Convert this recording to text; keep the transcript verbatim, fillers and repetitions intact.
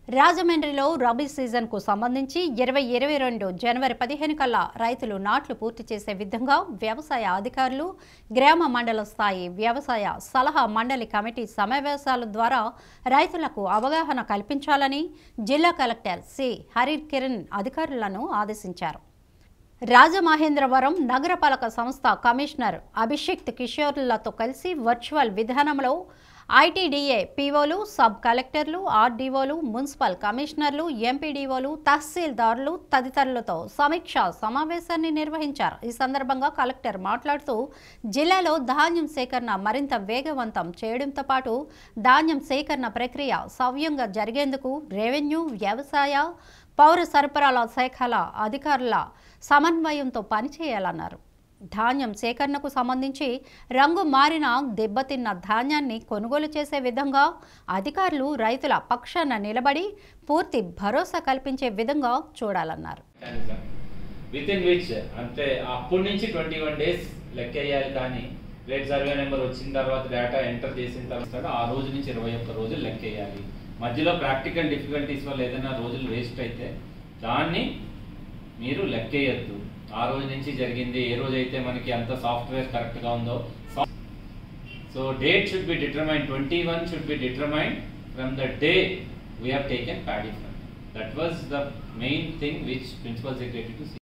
రాజమండ్రిలో రబీ సీజన్కు సంబంధించి ఇరవై ఇరవై రెండు జనవరి పదిహేను కల్లా రైతులు నాట్లు పూర్తి చేసే విధంగా వ్యవసాయ అధికారులు గ్రామ మండల స్థాయి వ్యవసాయ సలహా మండలి కమిటీ సమావేశాల ద్వారా రైతులకు అవగాహన కల్పించాలని జిల్లా కలెక్టర్ సి హరికిరణ్ అధికారులను ఆదేశించారు. రాజమహేంద్రవరం నగరపాలక సంస్థ కమిషనర్ అభిషేక్ కిషోర్లతో కలిసి వర్చువల్ విధానంలో ఐటీడీఏ పీఓలు, సబ్ కలెక్టర్లు, ఆర్డీఓలు, మున్సిపల్ కమిషనర్లు, ఎంపీడీఓలు, తహసీల్దారులు తదితరులతో సమీక్షా సమావేశాన్ని నిర్వహించారు. ఈ సందర్భంగా కలెక్టర్ మాట్లాడుతూ జిల్లాలో ధాన్యం సేకరణ మరింత వేగవంతం చేయడంతో పాటు ధాన్యం సేకరణ ప్రక్రియ సవ్యంగా జరిగేందుకు రెవెన్యూ, వ్యవసాయ, పౌర సరఫరాల శాఖల అధికారుల సమన్వయంతో పనిచేయాలన్నారు. ధాన్యం సేకరణకు సంబంధించి రంగు మారిన దెబ్బతిన్న ధాన్యాన్ని కొనుగోలు చేసే విధంగా అధికారులు రైతుల పక్షాన నిలబడి పూర్తి భరోసా కల్పించే విధంగా చూడాలన్నారు. వితిన్ విచ్ అంటే అప్పటి నుంచి ట్వంటీ వన్ డేస్ లెక్కేయాలి. కానీ రేట్ సర్వే నెంబర్ వచ్చిన తర్వాత డేటా ఎంటర్ చేసిన తర్వాత ఆ రోజు నుంచి ఇరవై ఒక్క రోజులు లెక్కేయాలి. మధ్యలో ప్రాక్టికల్ డిఫికల్టీస్ వల్ల ఏదైనా రోజులు వేస్ట్ అయితే దాన్ని మీరు లెక్కేయద్దు. ఆ రోజు నుంచి జరిగింది ఏ రోజైతే మనకి అంత సాఫ్ట్వేర్ కరెక్ట్ గా ఉందో. So date should be determine, twenty one should be determine from the day we have taken paddy from. That was the main thing which Principal Secretary to